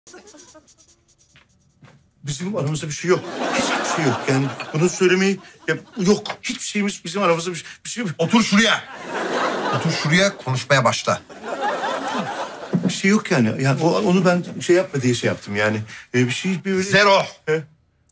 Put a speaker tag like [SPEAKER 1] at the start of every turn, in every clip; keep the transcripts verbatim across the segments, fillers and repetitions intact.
[SPEAKER 1] Bizim aramızda bir şey yok. Hiçbir şey yok. Yani bunu söylemeyi... Ya, yok. Hiçbir şeyimiz bizim aramızda bir, bir şey yok.
[SPEAKER 2] Otur şuraya. Otur şuraya, konuşmaya başla.
[SPEAKER 1] Bir şey yok yani. Yani o, onu ben şey yapma diye şey yaptım yani. Ee, bir şey... Bir böyle...
[SPEAKER 2] Zero.
[SPEAKER 1] He?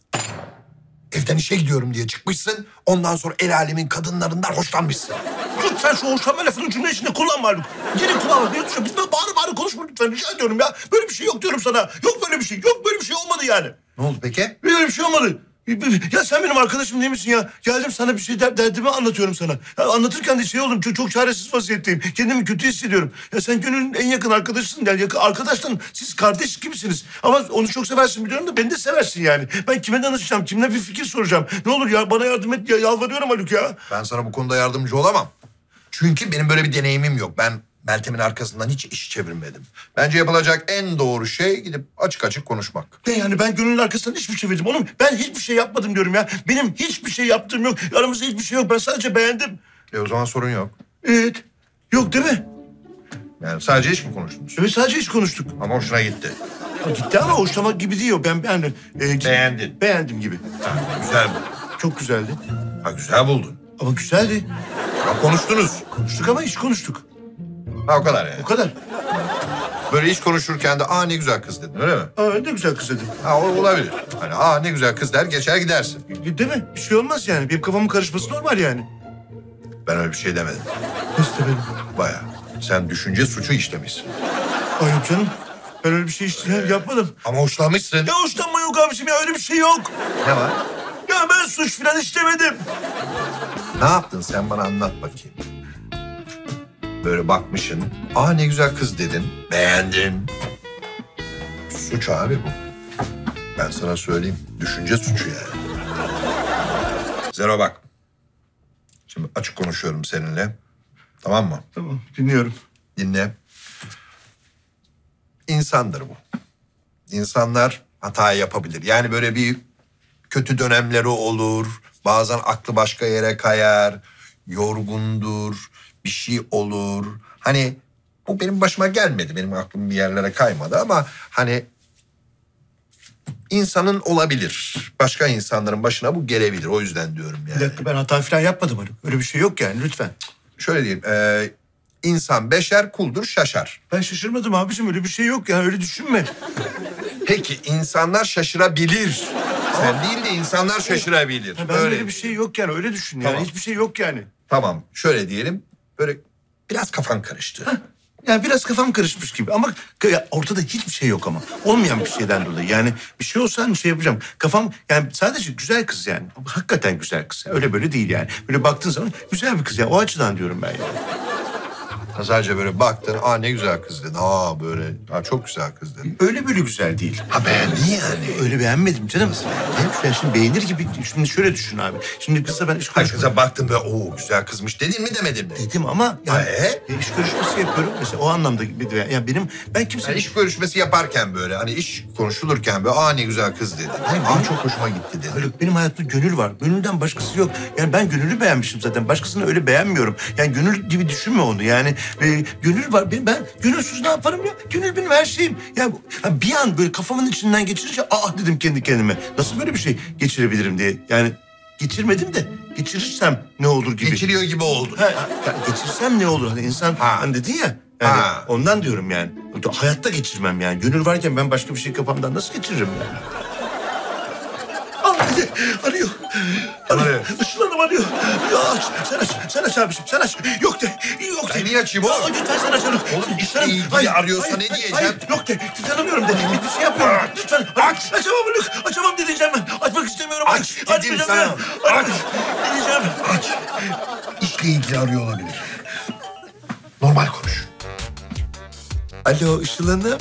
[SPEAKER 2] Evden işe gidiyorum diye çıkmışsın. Ondan sonra el alemin kadınlarından hoşlanmışsın.
[SPEAKER 1] Lütfen şu hoşlanma lafını cümle içinde kullanma Haluk. Geri kullanma. Geri düşün. Biz böyle bağırı bağırı konuşma lütfen. Rica ediyorum ya. Böyle bir şey yok diyorum sana. Yok böyle bir şey. Yok böyle bir şey olmadı yani.
[SPEAKER 2] Ne oldu peki?
[SPEAKER 1] Böyle bir şey olmadı. Ya sen benim arkadaşım değil misin ya? Geldim sana bir şey der, derdimi anlatıyorum sana. Ya anlatırken de şey oldum. Çok, çok çaresiz vaziyetteyim. Kendimi kötü hissediyorum. Ya sen Gönül'ün en yakın arkadaşısın. Yani yakın arkadaştan siz kardeş gibisiniz. Ama onu çok seversin biliyorum da beni de seversin yani. Ben kime danışacağım? Kimden bir fikir soracağım? Ne olur ya bana yardım et ya. Yalvarıyorum Haluk ya.
[SPEAKER 2] Ben sana bu konuda yardımcı olamam. Çünkü benim böyle bir deneyimim yok. Ben Meltem'in arkasından hiç iş çevirmedim. Bence yapılacak en doğru şey gidip açık açık konuşmak.
[SPEAKER 1] Ne yani ben Gönül'ün arkasından hiçbir şey verdim. Oğlum ben hiçbir şey yapmadım diyorum ya. Benim hiçbir şey yaptığım yok. Aramızda hiçbir şey yok. Ben sadece beğendim.
[SPEAKER 2] E o zaman sorun yok.
[SPEAKER 1] Evet. Yok değil mi?
[SPEAKER 2] Yani sadece iş mi konuştunuz?
[SPEAKER 1] Evet sadece hiç konuştuk.
[SPEAKER 2] Ama hoşuna gitti.
[SPEAKER 1] Ha, gitti ama hoşlamak gibi değil o. Ben beğendim. Ee,
[SPEAKER 2] Beğendin.
[SPEAKER 1] Beğendim gibi.
[SPEAKER 2] Ha, güzel bu.
[SPEAKER 1] Çok güzeldi.
[SPEAKER 2] Ha, güzel buldun.
[SPEAKER 1] Ama güzeldi.
[SPEAKER 2] Ha, konuştunuz.
[SPEAKER 1] Konuştuk ama hiç konuştuk.
[SPEAKER 2] Ha, o kadar yani.
[SPEAKER 1] O kadar.
[SPEAKER 2] Böyle iş konuşurken de aa ne güzel kız dedin öyle mi?
[SPEAKER 1] Aa, ne güzel kız dedi.
[SPEAKER 2] Ha, o olabilir. Hani aa ne güzel kız der geçer gidersin.
[SPEAKER 1] Değil mi? Bir şey olmaz yani. Benim kafamın karışması normal yani.
[SPEAKER 2] Ben öyle bir şey demedim.
[SPEAKER 1] Nasıl demedim?
[SPEAKER 2] Bayağı. Sen düşünce suçu işlemişsin.
[SPEAKER 1] Ay yok canım. Ben öyle bir şey hiç yapmadım.
[SPEAKER 2] Ama hoşlanmışsın.
[SPEAKER 1] Ya hoşlanma yok abiciğim ya. Öyle bir şey yok.
[SPEAKER 2] Ne var?
[SPEAKER 1] Ya ben suç falan işlemedim.
[SPEAKER 2] Ne yaptın sen bana anlat bakayım. Böyle bakmışsın. Aa ne güzel kız dedin. Beğendin. Suç abi bu. Ben sana söyleyeyim. Düşünce suçu yani. Zero bak. Şimdi açık konuşuyorum seninle. Tamam mı?
[SPEAKER 1] Tamam dinliyorum.
[SPEAKER 2] Dinle. İnsandır bu. İnsanlar hata yapabilir. Yani böyle bir kötü dönemleri olur. Bazen aklı başka yere kayar. Yorgundur. Bir şey olur. Hani bu benim başıma gelmedi. Benim aklım bir yerlere kaymadı ama hani insanın olabilir. Başka insanların başına bu gelebilir. O yüzden diyorum yani.
[SPEAKER 1] Bir dakika ben hata falan yapmadım Haluk. Öyle bir şey yok yani lütfen.
[SPEAKER 2] Şöyle diyeyim. E, insan beşer kuldur şaşar.
[SPEAKER 1] Ben şaşırmadım abiciğim. Öyle bir şey yok yani. Öyle düşünme.
[SPEAKER 2] Peki insanlar şaşırabilir. Sen değil de insanlar şaşırabilir.
[SPEAKER 1] Ben öyle, öyle bir şey yok yani. Öyle düşün yani.
[SPEAKER 2] Tamam.
[SPEAKER 1] Hiçbir şey yok yani.
[SPEAKER 2] Tamam şöyle diyelim. Böyle biraz kafan karıştı.
[SPEAKER 1] Yani biraz kafam karışmış gibi ama ya ortada hiçbir şey yok ama. Olmayan bir şeyden dolayı. Yani bir şey olsa bir şey yapacağım. Kafam yani sadece güzel kız yani. Hakikaten güzel kız. Öyle böyle değil yani. Böyle baktığın zaman güzel bir kız yani. O açıdan diyorum ben yani.
[SPEAKER 2] Sadece böyle baktın. Aa ne güzel kız dedin. Aa böyle. Aa çok güzel kız dedin.
[SPEAKER 1] Öyle böyle güzel değil.
[SPEAKER 2] Ha beğendin yani.
[SPEAKER 1] Öyle beğenmedim canım. Ben şimdi beğenir gibi. Şimdi şöyle düşün abi. Şimdi kızla ben iş
[SPEAKER 2] Hayır
[SPEAKER 1] konuşuyorum.
[SPEAKER 2] kıza baktın böyle oo güzel kızmış dedin mi demedin mi?
[SPEAKER 1] Dedim ama yani
[SPEAKER 2] Ee?
[SPEAKER 1] e, iş görüşmesi yapıyorum. Mesela o anlamda yani benim ben kimse
[SPEAKER 2] Yani iş görüşmesi yaparken böyle hani iş konuşulurken böyle aa ne güzel kız dedin.
[SPEAKER 1] Hayır,
[SPEAKER 2] Aa
[SPEAKER 1] benim-
[SPEAKER 2] çok hoşuma gitti dedin.
[SPEAKER 1] Haluk benim hayatımda Gönül var. Gönül'den başkası yok. Yani ben Gönül'ü beğenmişim zaten. Başkasını öyle beğenmiyorum. Yani Gönül gibi düşünme onu. Yani e, Gönül var. Ben, ben Gönülsüz ne yaparım ya? Gönül benim her şeyim. Ya, bu- ha, bir an böyle kafamın içinden geçirince aa dedim kendi kendime. Nasıl böyle bir şey geçirebilirim diye. Yani geçirmedim de geçirirsem ne olur gibi.
[SPEAKER 2] Geçiriyor gibi oldu.
[SPEAKER 1] Ha, ya geçirsem ne olur? Hani insan
[SPEAKER 2] Ha.
[SPEAKER 1] hani dedin ya. Yani
[SPEAKER 2] Ha.
[SPEAKER 1] ondan diyorum yani. Hayatta geçirmem yani. Gönül varken ben başka bir şey kafamdan nasıl geçiririm yani? Aa, arıyor. Arıyor. Işıl Hanım arıyor. Ya aç, sen aç, sen aç abiciğim, sen aç. Yok de, yok de.
[SPEAKER 2] Ben niye açayım oğlum?
[SPEAKER 1] Ya, lütfen sen aç.
[SPEAKER 2] Oğlum, işle
[SPEAKER 1] Canım,
[SPEAKER 2] ilgili
[SPEAKER 1] hayır,
[SPEAKER 2] arıyorsa
[SPEAKER 1] hayır,
[SPEAKER 2] ne diyeceğim?
[SPEAKER 1] Hayır, yok de, tanımıyorum de. Bir şey yapıyorum. Lütfen, aç. Açamam Haluk, açamam de diyeceğim ben. Açmak istemiyorum.
[SPEAKER 2] Aç dedim
[SPEAKER 1] Açmayacağım
[SPEAKER 2] sana.
[SPEAKER 1] ya. Aç. Ne diyeceğim?
[SPEAKER 2] Aç. İşle ilgili arıyor olabilir. Normal konuş.
[SPEAKER 1] Alo Işıl Hanım.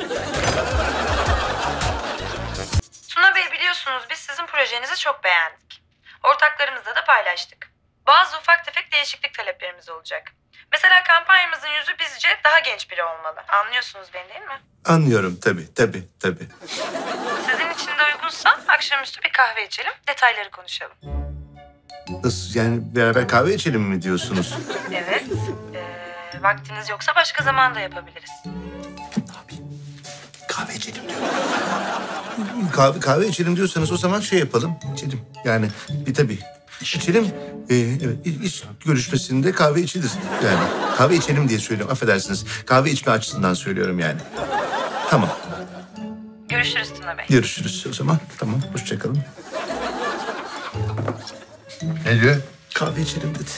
[SPEAKER 3] Tuna Bey biliyorsunuz biz sizin projenizi çok beğendik. Ortaklarımızla da paylaştık. Bazı ufak tefek değişiklik taleplerimiz olacak. Mesela kampanyamızın yüzü bizce daha genç biri olmalı. Anlıyorsunuz beni değil mi?
[SPEAKER 1] Anlıyorum tabii, tabii, tabii.
[SPEAKER 3] Sizin için de uygunsa akşamüstü bir kahve içelim, detayları konuşalım.
[SPEAKER 1] Nasıl yani beraber kahve içelim mi diyorsunuz?
[SPEAKER 3] Evet. Ee, vaktiniz yoksa başka zaman da yapabiliriz.
[SPEAKER 2] kahve içelim diyor.
[SPEAKER 1] Kahve, kahve içelim diyorsanız o zaman şey yapalım. İçelim. Yani bir tabii. İçelim. Ee, evet, iş görüşmesinde kahve içilir. Yani kahve içelim diye söylüyorum. Affedersiniz. Kahve içme açısından söylüyorum yani. Tamam.
[SPEAKER 3] Görüşürüz Tuna Bey.
[SPEAKER 1] Görüşürüz o zaman. Tamam. Hoşça kalın.
[SPEAKER 2] Ne diyor?
[SPEAKER 1] Kahve içelim dedi.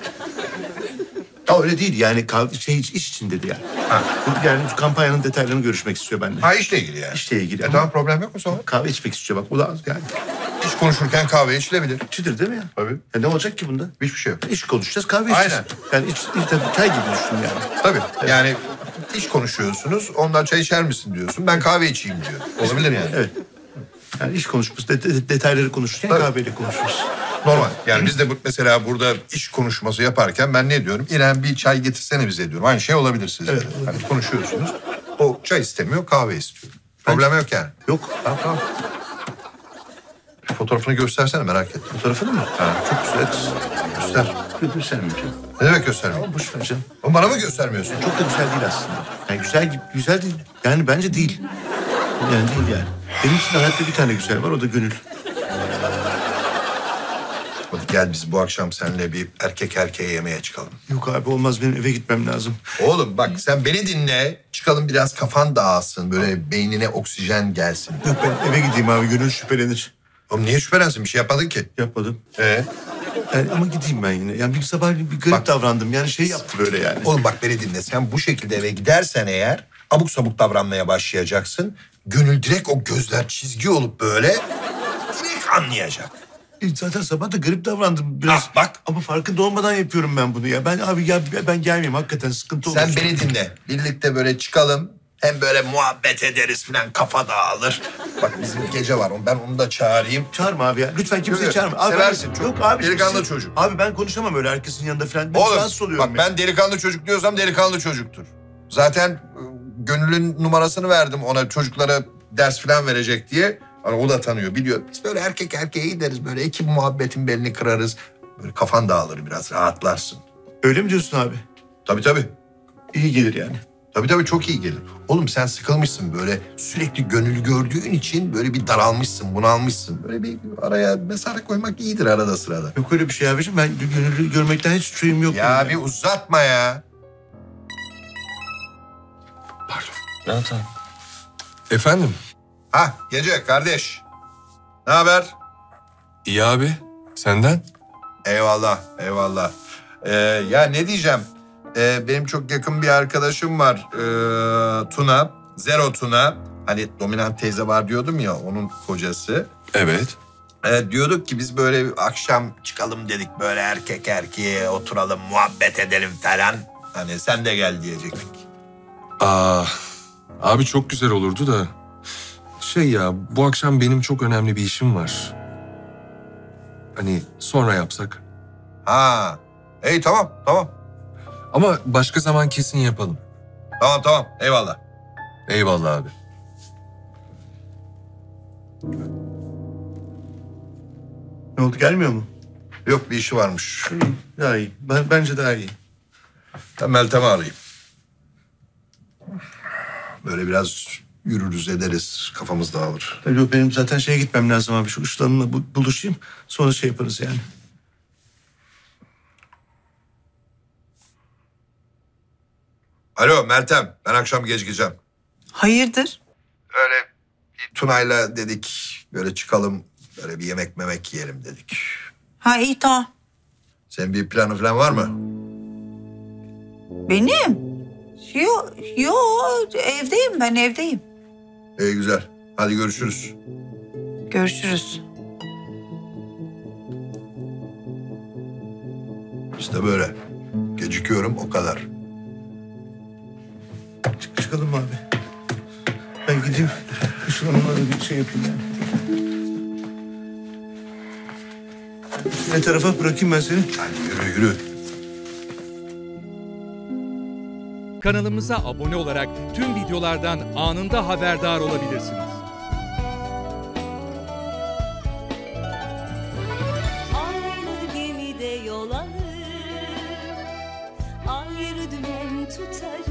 [SPEAKER 1] Ya öyle değil yani kahve, şey iş için dedi yani. Ha. Yani kampanyanın detaylarını görüşmek istiyor benimle.
[SPEAKER 2] Ha işle ilgili yani.
[SPEAKER 1] İşle ilgili.
[SPEAKER 2] E
[SPEAKER 1] ama
[SPEAKER 2] tamam problem yok o zaman.
[SPEAKER 1] kahve içmek istiyor bak. O da yani
[SPEAKER 2] İş konuşurken kahve içilebilir.
[SPEAKER 1] içilir değil mi ya?
[SPEAKER 2] Tabii.
[SPEAKER 1] Ya ne olacak ki bunda?
[SPEAKER 2] Hiçbir şey yok.
[SPEAKER 1] İş konuşacağız, kahve içeceğiz.
[SPEAKER 2] Aynen.
[SPEAKER 1] Yani iç, iç, tabii çay gibi düşün yani.
[SPEAKER 2] Tabii yani iş konuşuyorsunuz. Ondan çay içer misin diyorsun. Ben kahve içeyim diyor. Olabilir yani.
[SPEAKER 1] Evet. Yani iş konuşması, de, de- detayları konuşurken
[SPEAKER 2] Tabii.
[SPEAKER 1] kahveyle konuşuruz.
[SPEAKER 2] Normal. Yani biz de bu, mesela burada iş konuşması yaparken ben ne diyorum? İrem bir çay getirsene bize diyorum. Aynı şey olabilir sizce.
[SPEAKER 1] Evet,
[SPEAKER 2] de.
[SPEAKER 1] olabilir.
[SPEAKER 2] Hani konuşuyorsunuz. O çay istemiyor, kahve istiyor. Problem yok yani.
[SPEAKER 1] Yok.
[SPEAKER 2] Tamam tamam. Fotoğrafını göstersene merak ettim.
[SPEAKER 1] Fotoğrafını mı?
[SPEAKER 2] Ha.
[SPEAKER 1] Çok güzel kız.
[SPEAKER 2] Göster.
[SPEAKER 1] Göstermeyeceğim.
[SPEAKER 2] Ne demek göstermiyor?
[SPEAKER 1] Ama boş ver canım.
[SPEAKER 2] O bana mı göstermiyorsun?
[SPEAKER 1] Çok da güzel değil aslında. Yani güzel gibi, güzel değil. Yani bence değil. Yani değil yani. Benim için hayatta bir tane güzel var, o da gönül.
[SPEAKER 2] Hadi gel biz bu akşam seninle bir erkek erkeğe yemeğe çıkalım.
[SPEAKER 1] Yok abi olmaz, benim eve gitmem lazım.
[SPEAKER 2] Oğlum bak sen beni dinle. Çıkalım biraz kafan dağılsın. Böyle beynine oksijen gelsin.
[SPEAKER 1] Yok ben eve gideyim abi, gönül şüphelenir.
[SPEAKER 2] Oğlum niye şüphelensin? Bir şey yapmadın ki.
[SPEAKER 1] Yapmadım.
[SPEAKER 2] Ee?
[SPEAKER 1] Yani ama gideyim ben yine. Yani bir sabah bir garip
[SPEAKER 2] Bak.
[SPEAKER 1] davrandım. Yani şey yaptı böyle yani.
[SPEAKER 2] Oğlum bak beni dinle. Sen bu şekilde eve gidersen eğer abuk sabuk davranmaya başlayacaksın. Gönül direkt o gözler çizgi olup böyle direkt anlayacak.
[SPEAKER 1] E, Zaten sabah da garip davrandım biraz.
[SPEAKER 2] Ah, bak.
[SPEAKER 1] Ama farkında olmadan yapıyorum ben bunu ya. Ben abi ya ben gelmeyeyim, hakikaten sıkıntı olur.
[SPEAKER 2] Sen beni dinle. Birlikte böyle çıkalım. Hem böyle muhabbet ederiz falan, kafa dağılır. Bak bizim gece var. Ben onu da çağırayım.
[SPEAKER 1] Çağırma abi ya. Lütfen kimseyi
[SPEAKER 2] Yok,
[SPEAKER 1] çağırma. Abi,
[SPEAKER 2] seversin
[SPEAKER 1] ben-
[SPEAKER 2] çok.
[SPEAKER 1] Yok abi.
[SPEAKER 2] Delikanlı
[SPEAKER 1] kimse-
[SPEAKER 2] çocuk.
[SPEAKER 1] Abi ben konuşamam öyle herkesin yanında falan. Ben
[SPEAKER 2] Oğlum
[SPEAKER 1] rahatsız oluyorum
[SPEAKER 2] bak
[SPEAKER 1] ya.
[SPEAKER 2] ben delikanlı çocuk diyorsam delikanlı çocuktur. Zaten e, Gönül'ün numarasını verdim ona, çocuklara ders falan verecek diye. Hani o da tanıyor, biliyor. Biz böyle erkek erkeğe gideriz, böyle ekip muhabbetin belini kırarız. Böyle kafan dağılır biraz, rahatlarsın.
[SPEAKER 1] Öyle mi diyorsun abi?
[SPEAKER 2] Tabii tabii.
[SPEAKER 1] İyi gelir yani.
[SPEAKER 2] Tabii tabii çok iyi gelir. Oğlum sen sıkılmışsın böyle, sürekli Gönül'ü gördüğün için böyle bir daralmışsın, bunalmışsın. Böyle bir araya mesafe koymak iyidir arada sırada.
[SPEAKER 1] Yok öyle bir şey abiciğim. Ben gönüllü görmekten hiç şeyim yok.
[SPEAKER 2] Ya
[SPEAKER 1] benim
[SPEAKER 2] bir uzatma ya.
[SPEAKER 4] Ya tamam. Efendim?
[SPEAKER 2] Ha Gece kardeş. Ne haber?
[SPEAKER 4] İyi abi. Senden?
[SPEAKER 2] Eyvallah, eyvallah. Ee, ya ne diyeceğim? Ee, benim çok yakın bir arkadaşım var. Ee, Tuna, Zero Tuna. Hani dominant teyze var diyordum ya, onun kocası.
[SPEAKER 4] Evet.
[SPEAKER 2] Ee, diyorduk ki biz böyle akşam çıkalım dedik. Böyle erkek erkeğe oturalım, muhabbet edelim falan. Hani sen de gel diyecektik.
[SPEAKER 4] Aa, abi çok güzel olurdu da. Şey ya, bu akşam benim çok önemli bir işim var. Hani sonra yapsak.
[SPEAKER 2] Ha, iyi tamam, tamam.
[SPEAKER 4] Ama başka zaman kesin yapalım.
[SPEAKER 2] Tamam, tamam, eyvallah.
[SPEAKER 4] Eyvallah abi.
[SPEAKER 1] Ne oldu, gelmiyor mu?
[SPEAKER 2] Yok bir işi varmış.
[SPEAKER 1] İyi, daha iyi. Ben, bence daha iyi.
[SPEAKER 2] Ben Meltem'i arayayım. Böyle biraz yürürüz ederiz, kafamız dağılır.
[SPEAKER 1] Tabii yok, benim zaten şeye gitmem lazım abi. Şu uçlarımla bu- buluşayım. Sonra şey yaparız yani.
[SPEAKER 2] Alo Meltem, ben akşam gecikeceğim.
[SPEAKER 5] Hayırdır?
[SPEAKER 2] Öyle bir Tuna'yla dedik, böyle çıkalım, böyle bir yemek memek yiyelim dedik.
[SPEAKER 5] Ha iyi tamam.
[SPEAKER 2] Senin bir planı falan var mı?
[SPEAKER 5] Benim? Yo, yo evdeyim ben evdeyim.
[SPEAKER 2] İyi güzel, hadi görüşürüz.
[SPEAKER 5] Görüşürüz.
[SPEAKER 2] İşte böyle. Gecikiyorum o kadar.
[SPEAKER 1] Çık, çıkalım mı abi? Ben gideyim. Işıl Hanım'la da bir şey yapayım yani. Ne tarafa bırakayım ben seni?
[SPEAKER 2] Hadi yürü yürü.
[SPEAKER 6] Kanalımıza abone olarak tüm videolardan anında haberdar olabilirsiniz.
[SPEAKER 7] Aynı gemide yol alır, ayrı dümen tutarız.